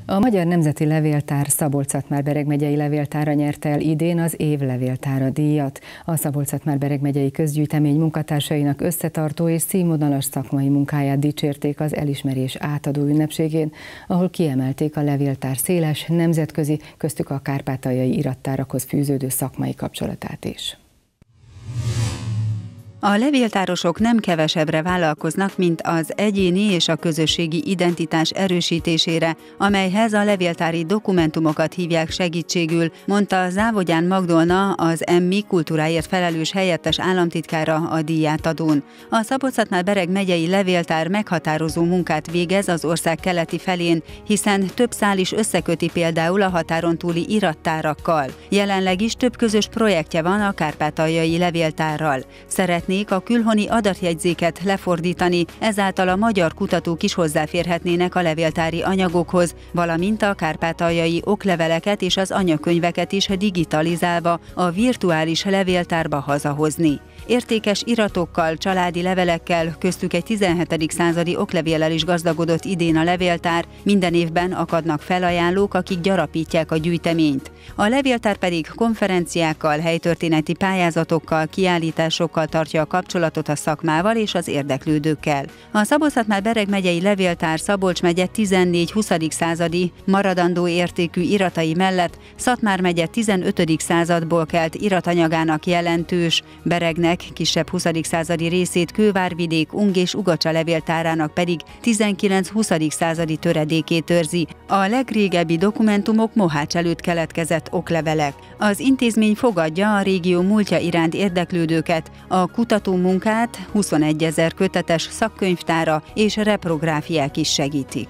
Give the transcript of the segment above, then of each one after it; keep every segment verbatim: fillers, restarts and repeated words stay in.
A Magyar Nemzeti Levéltár Szabolcs-Szatmár-Bereg megyei levéltára nyerte el idén az év levéltára díjat. A Szabolcs-Szatmár-Bereg megyei közgyűjtemény munkatársainak összetartó és színvonalas szakmai munkáját dicsérték az elismerés átadó ünnepségén, ahol kiemelték a levéltár széles, nemzetközi, köztük a kárpátaljai irattárakhoz fűződő szakmai kapcsolatát is. A levéltárosok nem kevesebbre vállalkoznak, mint az egyéni és a közösségi identitás erősítésére, amelyhez a levéltári dokumentumokat hívják segítségül, mondta Závogyán Magdolna, az em i kultúráért felelős helyettes államtitkára a díjátadón. A Szabolcs-Szatmár-Bereg megyei levéltár meghatározó munkát végez az ország keleti felén, hiszen több szál is összeköti például a határon túli irattárakkal. Jelenleg is több közös projektje van a kárpátaljai levéltárral. Szeretné a külhoni adatjegyzéket lefordítani, ezáltal a magyar kutatók is hozzáférhetnének a levéltári anyagokhoz, valamint a kárpátaljai okleveleket és az anyakönyveket is digitalizálva a virtuális levéltárba hazahozni. Értékes iratokkal, családi levelekkel, köztük egy tizenhetedik századi oklevéllel is gazdagodott idén a levéltár, minden évben akadnak felajánlók, akik gyarapítják a gyűjteményt. A levéltár pedig konferenciákkal, helytörténeti pályázatokkal, kiállításokkal tartja a kapcsolatot a szakmával és az érdeklődőkkel. A Szabolcs-Szatmár-Bereg megyei levéltár Szabolcs megye tizennégy-huszadik századi maradandó értékű iratai mellett Szatmár megye tizenötödik századból kelt iratanyagának jelentős, Beregnek kisebb huszadik századi részét Kővárvidék, Ung és Ugacsa levéltárának pedig tizenkilenc-huszadik századi töredékét őrzi. A legrégebbi dokumentumok Mohács előtt keletkezett oklevelek. Az intézmény fogadja a régió múltja iránt érdeklődőket, a kutatómunkát huszonegyezer kötetes szakkönyvtára és reprográfiák is segítik.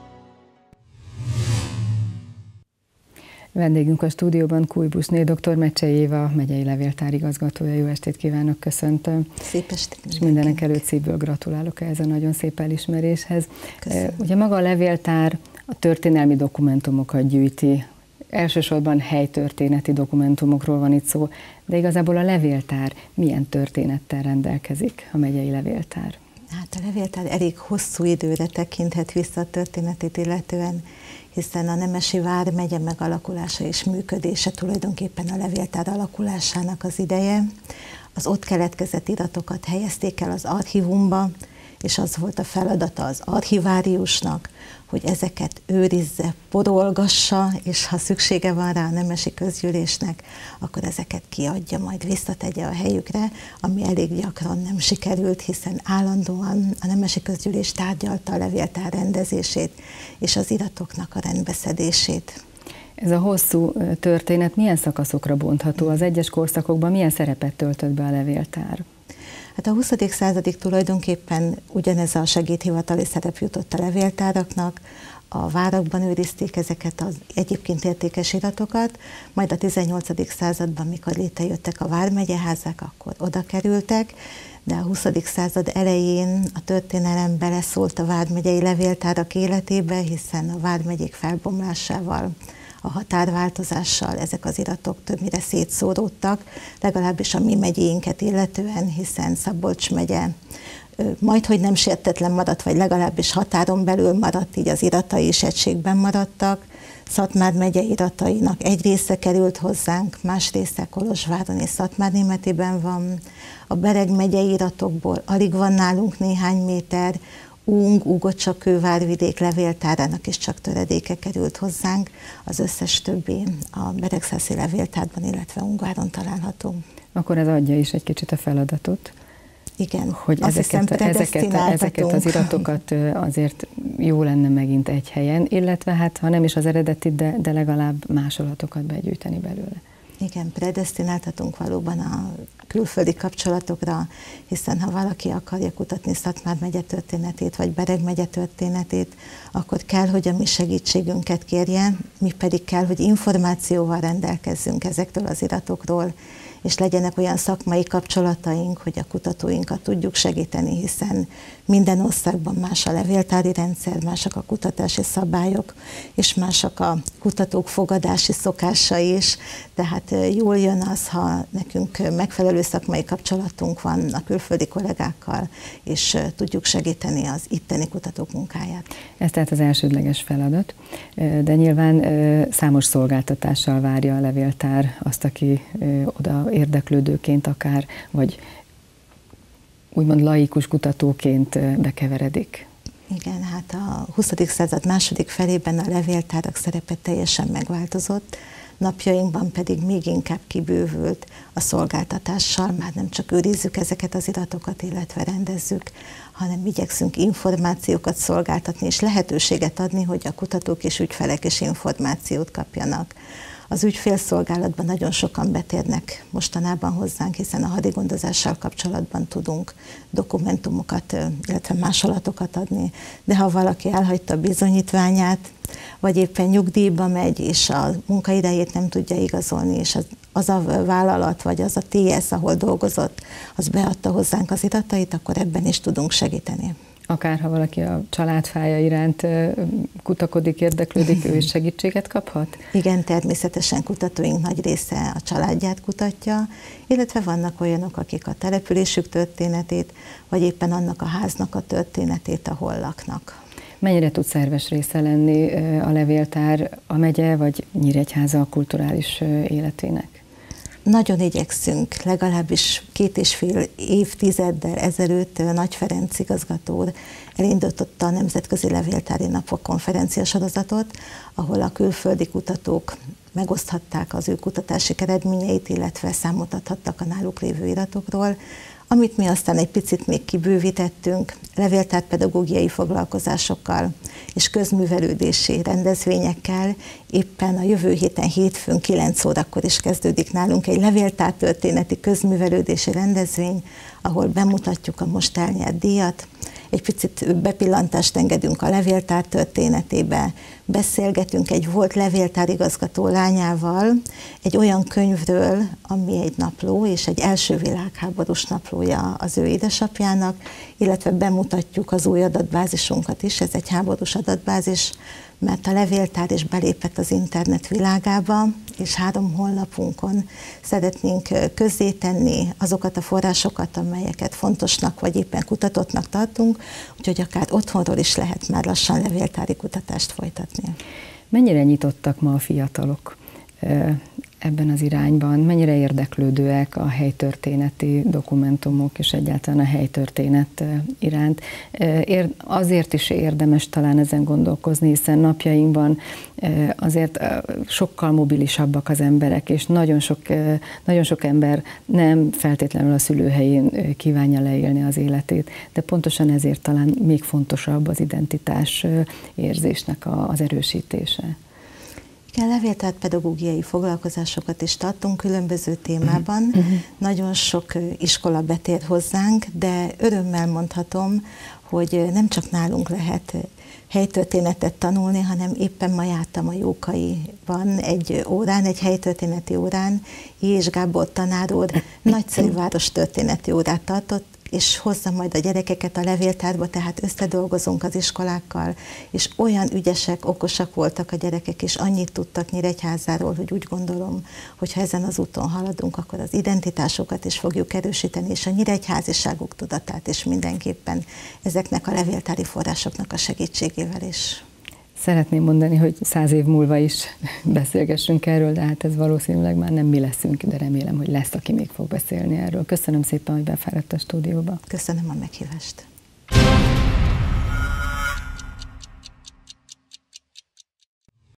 Vendégünk a stúdióban Kújbuszné dr. Mecsei Éva, megyei levéltár igazgatója. Jó estét kívánok, köszöntöm. Szép estét. És mindenek előtt szívből gratulálok ehhez a nagyon szép elismeréshez. Köszönöm. Ugye maga a levéltár a történelmi dokumentumokat gyűjti, elsősorban helytörténeti dokumentumokról van itt szó, de igazából a levéltár milyen történettel rendelkezik, a megyei levéltár? Hát a levéltár elég hosszú időre tekinthet vissza a történetét illetően, hiszen a Nemesi Vármegye megalakulása és működése tulajdonképpen a levéltár alakulásának az ideje. Az ott keletkezett iratokat helyezték el az archívumba, és az volt a feladata az archiváriusnak, hogy ezeket őrizze, porolgassa, és ha szüksége van rá a nemesi közgyűlésnek, akkor ezeket kiadja, majd visszategye a helyükre, ami elég gyakran nem sikerült, hiszen állandóan a nemesi közgyűlés tárgyalta a levéltár rendezését és az iratoknak a rendbeszedését. Ez a hosszú történet milyen szakaszokra bontható? Az egyes korszakokban milyen szerepet töltött be a levéltár? Hát a huszadik századig tulajdonképpen ugyanez a segédhivatali szerep jutott a levéltáraknak, a várakban őrizték ezeket az egyébként értékes iratokat, majd a tizennyolcadik században, mikor létrejöttek a vármegyeházak, akkor oda kerültek, de a huszadik század elején a történelem beleszólt a vármegyei levéltárak életébe, hiszen a vármegyék felbomlásával, a határváltozással ezek az iratok többnyire szétszóródtak, legalábbis a mi megyénket illetően, hiszen Szabolcs megye majdhogy nem sértetlen maradt, vagy legalábbis határon belül maradt, így az iratai is egységben maradtak. Szatmár megye iratainak egy része került hozzánk, más része Kolozsváron és Szatmárnémetiben van. A Bereg megyei iratokból alig van nálunk néhány méter, Ung, Ugocsa, Kővárvidék levéltárának is csak töredéke került hozzánk, az összes többi a beregszászi levéltárban, illetve Ungváron található. Akkor ez adja is egy kicsit a feladatot. Igen, hogy ezeket, ezeket, ezeket az iratokat azért jó lenne megint egy helyen, illetve hát ha nem is az eredetit, de, de legalább másolatokat begyűjteni belőle. Igen, predesztináltatunk valóban a külföldi kapcsolatokra, hiszen ha valaki akarja kutatni Szatmár megye történetét, vagy Bereg megye történetét, akkor kell, hogy a mi segítségünket kérje, mi pedig kell, hogy információval rendelkezzünk ezekről az iratokról, és legyenek olyan szakmai kapcsolataink, hogy a kutatóinkat tudjuk segíteni, hiszen minden országban más a levéltári rendszer, másak a kutatási szabályok, és másak a kutatók fogadási szokásai is, tehát jól jön az, ha nekünk megfelelő szakmai kapcsolatunk van a külföldi kollégákkal, és tudjuk segíteni az itteni kutatók munkáját. Ez tehát az elsődleges feladat, de nyilván számos szolgáltatással várja a levéltár azt, aki oda érdeklődőként akár, vagy úgymond laikus kutatóként bekeveredik. Igen, hát a huszadik század második felében a levéltárak szerepe teljesen megváltozott, napjainkban pedig még inkább kibővült a szolgáltatással, már nem csak őrizzük ezeket az iratokat, illetve rendezzük, hanem igyekszünk információkat szolgáltatni, és lehetőséget adni, hogy a kutatók és ügyfelek is információt kapjanak. Az ügyfélszolgálatban nagyon sokan betérnek mostanában hozzánk, hiszen a hadigondozással kapcsolatban tudunk dokumentumokat, illetve másolatokat adni, de ha valaki elhagyta a bizonyítványát, vagy éppen nyugdíjba megy, és a munkaidejét nem tudja igazolni, és az, az a vállalat, vagy az a té es, ahol dolgozott, az beadta hozzánk az iratait, akkor ebben is tudunk segíteni. Akár ha valaki a családfája iránt kutakodik, érdeklődik, ő is segítséget kaphat? Igen, természetesen kutatóink nagy része a családját kutatja, illetve vannak olyanok, akik a településük történetét, vagy éppen annak a háznak a történetét, ahol laknak. Mennyire tud szerves része lenni a levéltár a megye vagy Nyíregyháza a kulturális életének? Nagyon igyekszünk, legalábbis két és fél évtizeddel ezelőtt Nagy Ferenc igazgató úr elindította a Nemzetközi Levéltári Napok konferencia sorozatot, ahol a külföldi kutatók megoszthatták az ő kutatási eredményeit, illetve számot adhattak a náluk lévő iratokról, amit mi aztán egy picit még kibővítettünk, levéltárpedagógiai foglalkozásokkal és közművelődési rendezvényekkel. Éppen a jövő héten hétfőn kilenc órakor is kezdődik nálunk egy levéltártörténeti közművelődési rendezvény, ahol bemutatjuk a most elnyert díjat, egy picit bepillantást engedünk a levéltár történetébe, beszélgetünk egy volt levéltárigazgató lányával egy olyan könyvről, ami egy napló, és egy első világháborús naplója az ő édesapjának, illetve bemutatjuk az új adatbázisunkat is, ez egy háborús adatbázis, mert a levéltár is belépett az internet világába, és három honlapunkon szeretnénk közzétenni azokat a forrásokat, amelyeket fontosnak vagy éppen futatottnak tartunk, úgyhogy akár otthonról is lehet már lassan levéltári kutatást folytatni. Mennyire nyitottak ma a fiatalok ebben az irányban? Mennyire érdeklődőek a helytörténeti dokumentumok és egyáltalán a helytörténet iránt? Azért is érdemes talán ezen gondolkozni, hiszen napjainkban azért sokkal mobilisabbak az emberek, és nagyon sok, nagyon sok ember nem feltétlenül a szülőhelyén kívánja leélni az életét, de pontosan ezért talán még fontosabb az identitás érzésnek az erősítése. Igen, levéltárpedagógiai foglalkozásokat is tartunk különböző témában. Uh-huh. Nagyon sok iskola betér hozzánk, de örömmel mondhatom, hogy nem csak nálunk lehet helytörténetet tanulni, hanem éppen ma jártam a Jókaiban egy órán, egy helytörténeti órán, Jés Gábor tanár úr nagyszerű várostörténeti órát tartott, és hozza majd a gyerekeket a levéltárba, tehát összedolgozunk az iskolákkal, és olyan ügyesek, okosak voltak a gyerekek, és annyit tudtak Nyíregyházáról, hogy úgy gondolom, hogy ha ezen az úton haladunk, akkor az identitásokat is fogjuk erősíteni, és a nyíregyháziságuk tudatát is mindenképpen ezeknek a levéltári forrásoknak a segítségével is. Szeretném mondani, hogy száz év múlva is beszélgessünk erről, de hát ez valószínűleg már nem mi leszünk, de remélem, hogy lesz, aki még fog beszélni erről. Köszönöm szépen, hogy befáradt a stúdióba. Köszönöm a meghívást.